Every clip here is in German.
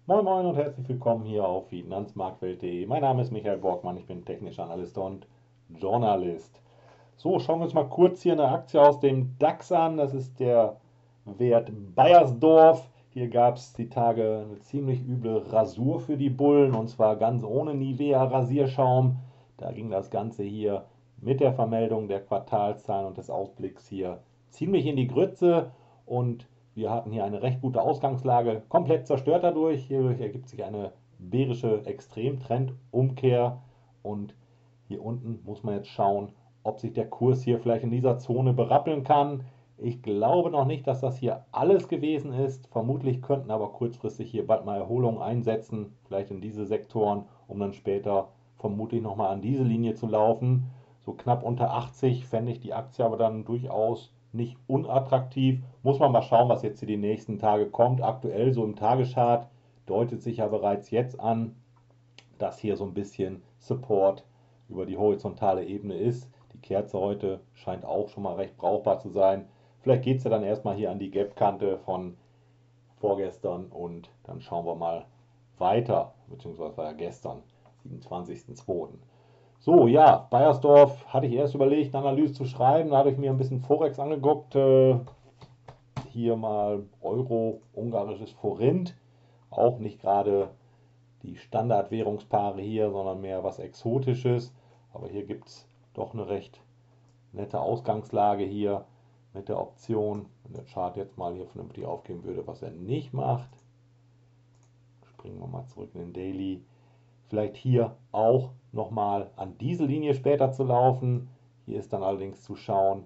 Moin Moin und herzlich willkommen hier auf finanzmarktwelt.de. Mein Name ist Michael Borgmann, ich bin technischer Analyst und Journalist. So, schauen wir uns mal kurz hier eine Aktie aus dem DAX an. Das ist der Wert Baiersdorf. Hier gab es die Tage eine ziemlich üble Rasur für die Bullen und zwar ganz ohne Nivea Rasierschaum. Da ging das Ganze hier mit der Vermeldung der Quartalszahlen und des Ausblicks hier ziemlich in die Grütze und wir hatten hier eine recht gute Ausgangslage, komplett zerstört dadurch. Hierdurch ergibt sich eine bärische Extremtrendumkehr und hier unten muss man jetzt schauen, ob sich der Kurs hier vielleicht in dieser Zone berappeln kann. Ich glaube noch nicht, dass das hier alles gewesen ist. Vermutlich könnten aber kurzfristig hier bald mal Erholungen einsetzen, vielleicht in diese Sektoren, um dann später vermutlich nochmal an diese Linie zu laufen. So knapp unter 80 fände ich die Aktie aber dann durchaus nicht unattraktiv. Muss man mal schauen, was jetzt hier die nächsten Tage kommt. Aktuell so im Tageschart deutet sich ja bereits jetzt an, dass hier so ein bisschen Support über die horizontale Ebene ist. Die Kerze heute scheint auch schon mal recht brauchbar zu sein. Vielleicht geht es ja dann erstmal hier an die Gap-Kante von vorgestern und dann schauen wir mal weiter, beziehungsweise war ja gestern, 27.02. So, ja, Bayersdorf hatte ich erst überlegt, eine Analyse zu schreiben. Da habe ich mir ein bisschen Forex angeguckt. Hier mal Euro, ungarisches Forint. Auch nicht gerade die Standardwährungspaare hier, sondern mehr was Exotisches. Aber hier gibt es doch eine recht nette Ausgangslage hier mit der Option. Wenn der Chart jetzt mal hier vernünftig aufgeben würde, was er nicht macht. Springen wir mal zurück in den Daily. Vielleicht hier auch nochmal an diese Linie später zu laufen. Hier ist dann allerdings zu schauen,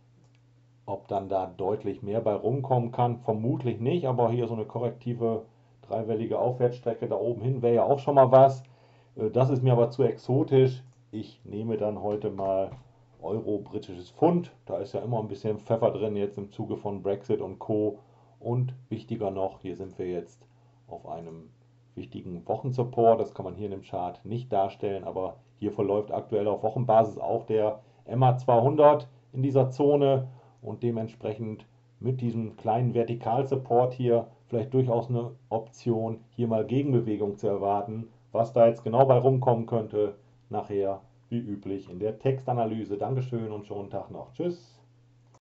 ob dann da deutlich mehr bei rumkommen kann. Vermutlich nicht, aber hier so eine korrektive dreiwellige Aufwärtsstrecke da oben hin wäre ja auch schon mal was. Das ist mir aber zu exotisch. Ich nehme dann heute mal Euro, britisches Pfund. Da ist ja immer ein bisschen Pfeffer drin jetzt im Zuge von Brexit und Co. Und wichtiger noch, hier sind wir jetzt auf einem wichtigen Wochensupport. Das kann man hier in dem Chart nicht darstellen, aber hier verläuft aktuell auf Wochenbasis auch der MA 200 in dieser Zone und dementsprechend mit diesem kleinen Vertikalsupport hier vielleicht durchaus eine Option, hier mal Gegenbewegung zu erwarten. Was da jetzt genau bei rumkommen könnte, nachher wie üblich in der Textanalyse. Dankeschön und schönen Tag noch. Tschüss.